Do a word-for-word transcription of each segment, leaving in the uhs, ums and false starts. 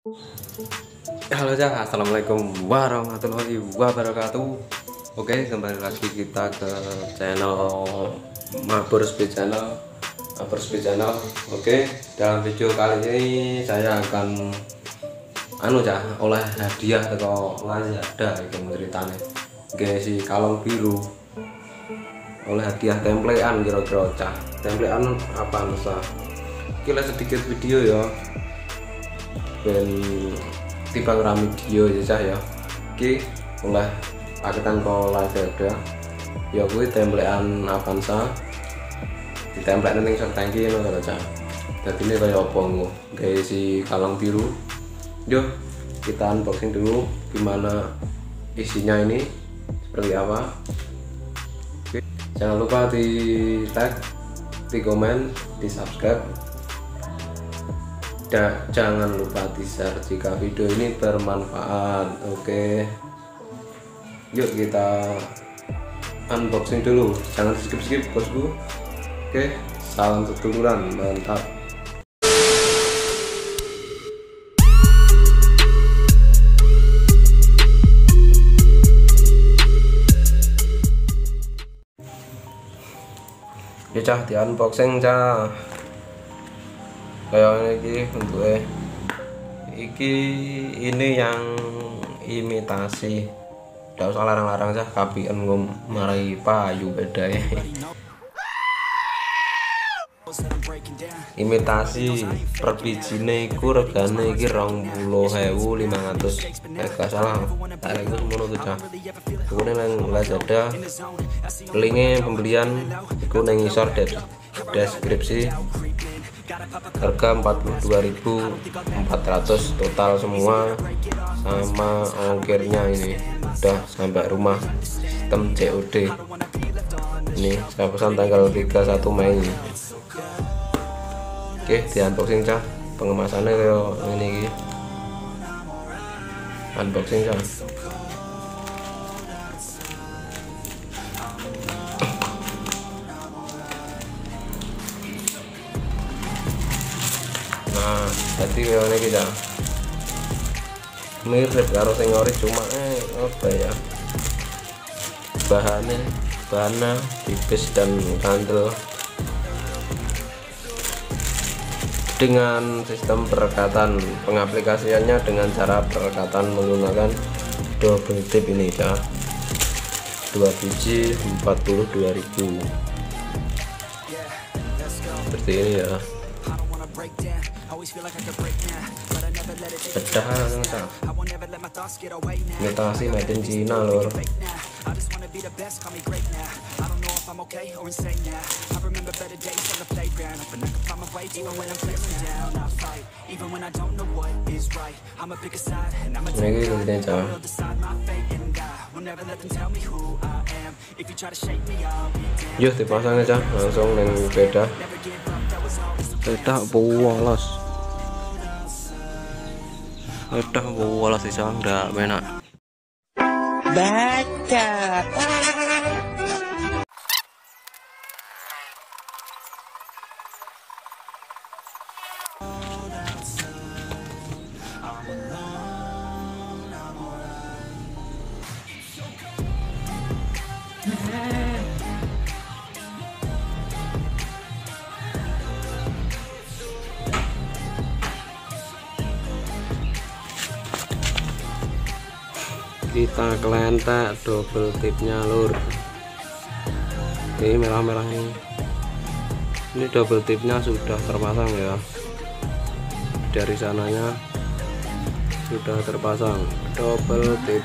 Halo cah, assalamualaikum warahmatullahi wabarakatuh. Oke, kembali lagi kita ke channel Mabur Speed Channel. Mabur Speed Channel. Oke, dalam video kali ini saya akan anu cah, oleh hadiah atau Lazada itu ceritanya. Oke, si kalung biru oleh hadiah templean kira-kira cah. Templean apa nusa? Kira sedikit video ya. Ben tiba ngerami video aja ya. Oke, oleh paketan kok Lazada ya gue templean Avanza ditempelin ning sok tangki ngono lho cah. Dadi ini kaya apa ngono guys, si kalung biru. Yuk kita unboxing dulu gimana isinya ini seperti apa. Oke, jangan lupa di like, di komen, di subscribe. Dan jangan lupa di share jika video ini bermanfaat. Oke, yuk kita unboxing dulu, jangan skip skip bosku. Oke, salam seduluran, mantap. Ya cah, di unboxing cah kayak ini untuk eh iki ini yang imitasi, tidak usah larang-larang cah, kapian ngom marai payu beda ya. Imitasi per bijine iku regane iki rong puluh ewu lima ratus, eh gak salah tak iku semono tuh cah. Kemudian nang Lazada linknya pembelian iku nang ngisor deskripsi. Harga empat puluh dua ribu empat ratus total semua, sama ongkirnya ini udah sampai rumah, sistem C O D. Ini saya pesan tanggal tiga puluh satu Mei. Oke, di unboxing cah, pengemasannya kayak ini iki. Unboxing cah. Nah, tadi kayak kita mirip karo sing ori, cuma eh apa ya, bahannya bahannya tipis dan kandel dengan sistem perekatan. Pengaplikasiannya dengan cara perekatan menggunakan double tip ini ya, dua biji empat puluh dua ribu seperti ini ya. Bedah enggak, imitasi made in China lor. Ini gini cah. Yuk dipasang aja langsung yang beda. Beda polos. Udah bola sih sang nggak enak baca. Kita kelentek double tipnya lur, ini merah-merah ini. Ini double tipnya sudah terpasang ya, dari sananya sudah terpasang double tip.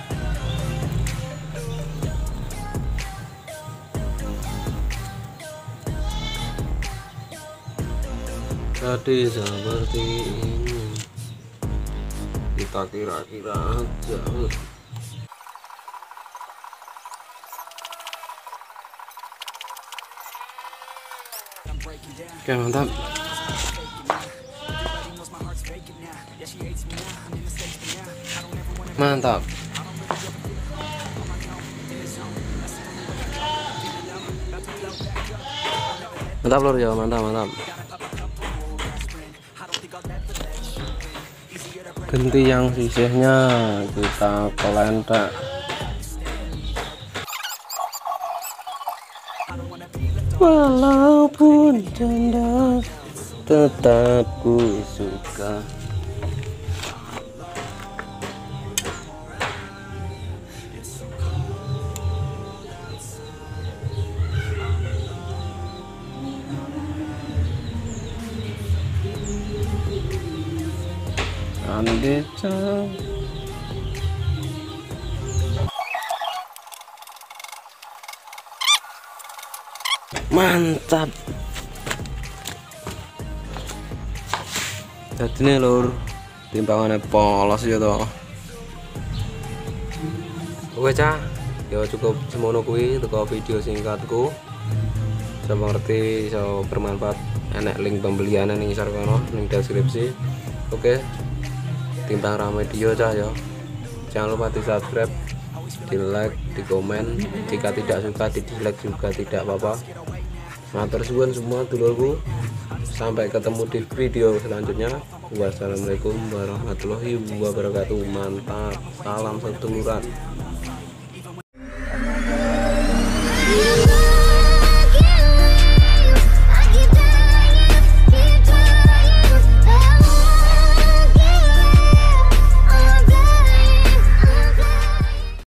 Tadi seperti ini, kita kira-kira aja. Oke, mantap. Mantap. Mantap lur ya, mantap mantap. ganti yang sisihnya kita kelentek. Walaupun janda tetap ku suka. Andesa mantap. Jadi nih lur, timbangannya polos ya toh. Oke cah, ya cukup semono kuwi teko video singkatku. Coba ngerti, so bermanfaat. Enak link pembelian ning isor kono ning deskripsi. Oke, timbang rame video cah ya. Jangan lupa di subscribe, di like, di komen. Jika tidak suka di dislike juga tidak apa-apa. Matur suwun semua dulurku. Sampai ketemu di video selanjutnya. Wassalamualaikum warahmatullahi wabarakatuh. Mantap, salam seduluran.